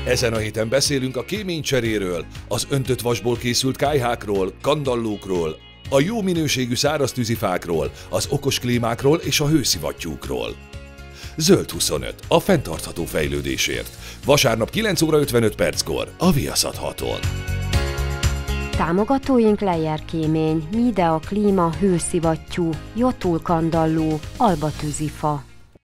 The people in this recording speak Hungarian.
Ezen a héten beszélünk a kéménycseréről, az öntött vasból készült kályhákról, kandallókról, a jó minőségű száraz tűzifákról, az okos klímákról és a hőszivattyúkról. Zöld 25. A fenntartható fejlődésért. Vasárnap 9 óra 55 perckor a Viaszat 6-on. Támogatóink Leyer Kémény, Midea Klíma, hőszivattyú, Jotul kandalló, Alba tűzifa.